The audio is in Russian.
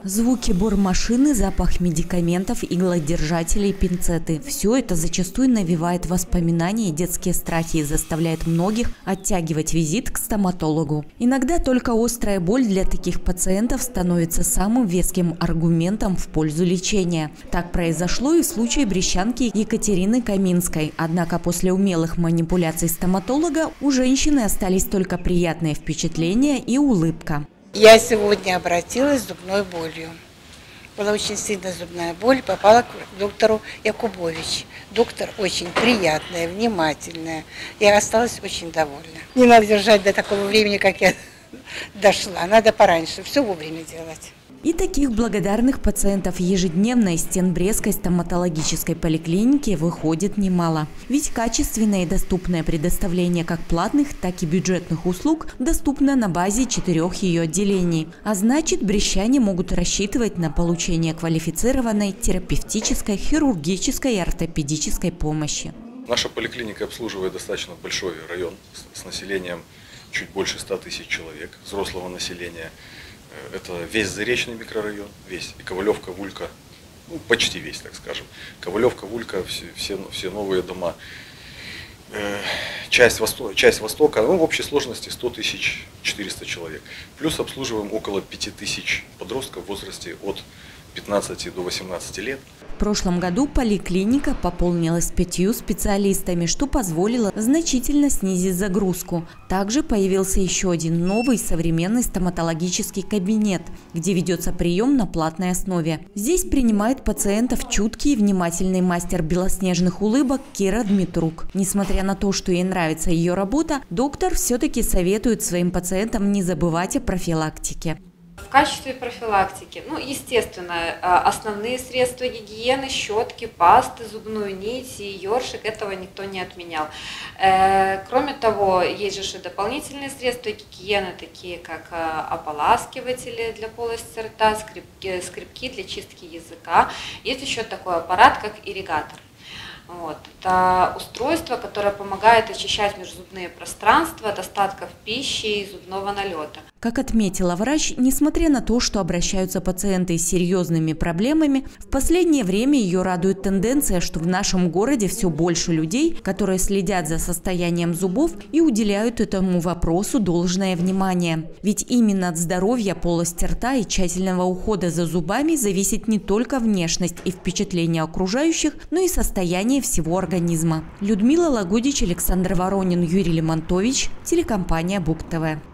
Звуки бормашины, запах медикаментов, иглодержателей, пинцеты – все это зачастую навевает воспоминания и детские страхи и заставляет многих оттягивать визит к стоматологу. Иногда только острая боль для таких пациентов становится самым веским аргументом в пользу лечения. Так произошло и в случае брещанки Екатерины Каминской. Однако после умелых манипуляций стоматолога у женщины остались только приятные впечатления и улыбка. Я сегодня обратилась с зубной болью. Была очень сильная зубная боль, попала к доктору Якубович. Доктор очень приятная, внимательная. Я осталась очень довольна. Не надо держать до такого времени, как я дошла. Надо пораньше, все вовремя делать. И таких благодарных пациентов ежедневно из стен Брестской стоматологической поликлиники выходит немало. Ведь качественное и доступное предоставление как платных, так и бюджетных услуг доступно на базе 4 ее отделений. А значит, брестчане могут рассчитывать на получение квалифицированной терапевтической, хирургической и ортопедической помощи. Наша поликлиника обслуживает достаточно большой район с населением чуть больше 100 тысяч человек, взрослого населения. Это весь Заречный микрорайон, весь, и Ковалевка, Вулька, ну, почти весь, так скажем. Ковалевка, Вулька, все новые дома. Часть Востока, ну, в общей сложности 100 400 человек. Плюс обслуживаем около 5000 подростков в возрасте от 15 до 18 лет. В прошлом году поликлиника пополнилась 5 специалистами, что позволило значительно снизить загрузку. Также появился еще один новый современный стоматологический кабинет, где ведется прием на платной основе. Здесь принимает пациентов чуткий и внимательный мастер белоснежных улыбок Кира Дмитрук. Несмотря на то, что ей нравится ее работа, доктор все-таки советует своим пациентам не забывать о профилактике. В качестве профилактики, естественно, основные средства гигиены, щетки, пасты, зубную нить и ёршик, этого никто не отменял. Кроме того, есть же и дополнительные средства гигиены, такие как ополаскиватели для полости рта, скребки для чистки языка. Есть еще такой аппарат, как ирригатор. Это устройство, которое помогает очищать межзубные пространства от остатков пищи и зубного налета. Как отметила врач, несмотря на то, что обращаются пациенты с серьезными проблемами, в последнее время ее радует тенденция, что в нашем городе все больше людей, которые следят за состоянием зубов и уделяют этому вопросу должное внимание. Ведь именно от здоровья полости рта и тщательного ухода за зубами зависит не только внешность и впечатление окружающих, но и состояние всего организма. Людмила Лагудич, Александр Воронин, Юрий Лемонтович, телекомпания БУК ТВ.